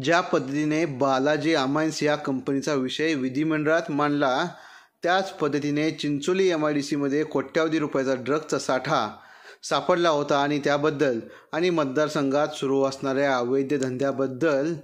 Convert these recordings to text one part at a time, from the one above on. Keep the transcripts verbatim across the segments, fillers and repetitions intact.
ज्या पद्धतीने बालाजी अमाईन्स या कंपनीचा विषय विधिमंडळात मांडला, त्याच पद्धतीने चिंचोली एम आय डी सीमध्ये कोट्यावधी रुपयाचा ड्रग्जचा साठा सापडला होता आणि त्याबद्दल आणि मतदारसंघात सुरू असणाऱ्या अवैध धंद्याबद्दल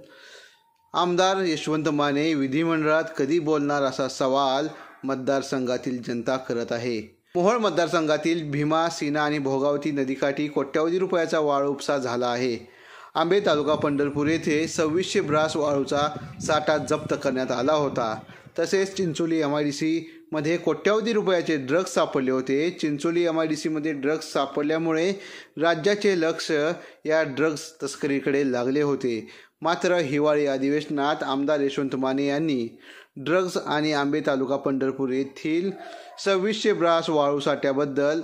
आमदार यशवंत माने विधिमंडळात कधी बोलणार असा सवाल मतदारसंघातील जनता करत आहे। मोहोळ मतदारसंघातील भीमा, सीना आणि भोगावती नदीकाठी कोट्यावधी रुपयाचा वाळू उपसा झाला आहे। आंबे तालुका पंढरपूर येथे सव्वीसशे ब्रास वाळूचा साठा जप्त करण्यात आला होता। तसेच Chincholi M I D C मध्ये कोट्यावधी रुपयाचे ड्रग्ज सापडले होते। चिंचोली एम आय डी सीमध्ये ड्रग्ज सापडल्यामुळे राज्याचे लक्ष या ड्रग्ज तस्करीकडे लागले होते। मात्र हिवाळी अधिवेशनात आमदार यशवंत माने यांनी ड्रग्ज आणि आंबे तालुका पंढरपूर येथील सव्वीसशे ब्रास वाळू साठ्याबद्दल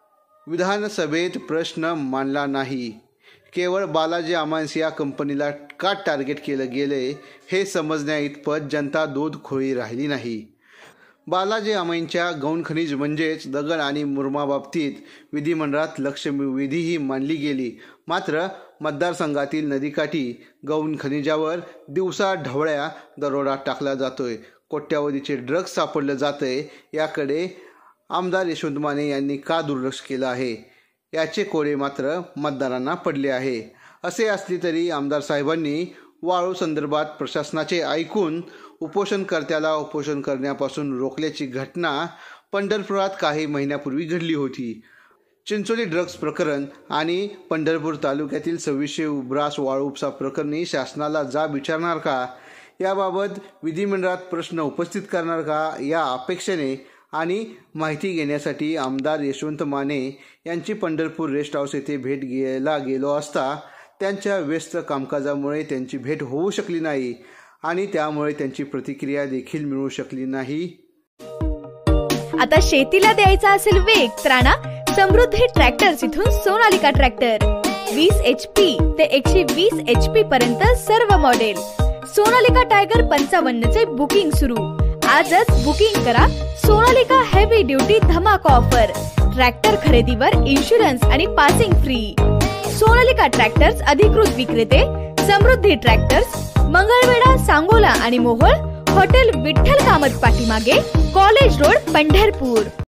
विधानसभेत प्रश्न मांडला नाही। केवळ बालाजी अमाईन्स या कंपनीला का टार्गेट केलं गेले हे समजण्या इतपत जनता दूध खोळी राहिली नाही। बालाजी अमाईन्सच्या गौण खनिज म्हणजेच दगड आणि मुरमाबाबतीत विधिमंडळात लक्षवेधीही मांडली गेली। मात्र मतदारसंघातील नदीकाठी गौण खनिजावर दिवसा ढवळ्या दरोडा टाकला जातोय, कोट्यावधीचे ड्रग्ज सापडलं जातंय, याकडे आमदार यशवंत माने यांनी का दुर्लक्ष केलं आहे याचे कोडे मात्र मतदारांना पडले आहे। असे असले तरी आमदार साहेबांनी वाळू संदर्भात प्रशासनाचे ऐकून उपोषणकर्त्याला उपोषण करण्यापासून रोखल्याची घटना पंढरपुरात काही महिन्यापूर्वी घडली होती। चिंचोली ड्रग्ज प्रकरण आणि पंढरपूर तालुक्यातील सव्वीसशे ब्रास वाळू उपसा प्रकरणी शासनाला जाब विचारणार का, याबाबत विधिमंडळात प्रश्न उपस्थित करणार का, या अपेक्षेने आणि माहिती घेण्यासाठी आमदार यशवंत माने यांची पंढरपूर रेस्ट हाऊस येथे भेट घ्यायला गेलो असता त्यांच्या व्यस्त कामकाजामुळे त्यांची भेट होऊ शकली नाही आणि त्यामुळे त्यांची प्रतिक्रिया देखील मिळू शकली नाही। आता शेतीला द्यायचा असेल वेग तर आणा समृद्धी ट्रॅक्टर्स इथून सोनालिका ट्रॅक्टर वीस एच पी ते एकशे वीस एच पी पर्यंत सर्व मॉडेल। सोनालिका टायगर पंचावन्न चे बुकिंग सुरू, आजच बुकिंग करा। सोनालिका हेवी ड्युटी धमाका ऑफर, ट्रॅक्टर खरेदीवर इन्शुरन्स आणि पासिंग फ्री। सोनालिका ट्रॅक्टर्स अधिकृत विक्रेते समृद्धी ट्रॅक्टर्स, मंगळवेढा, सांगोला आणि मोहोळ, हॉटेल विठ्ठल कामत पाठीमागे, कॉलेज रोड, पंढरपूर।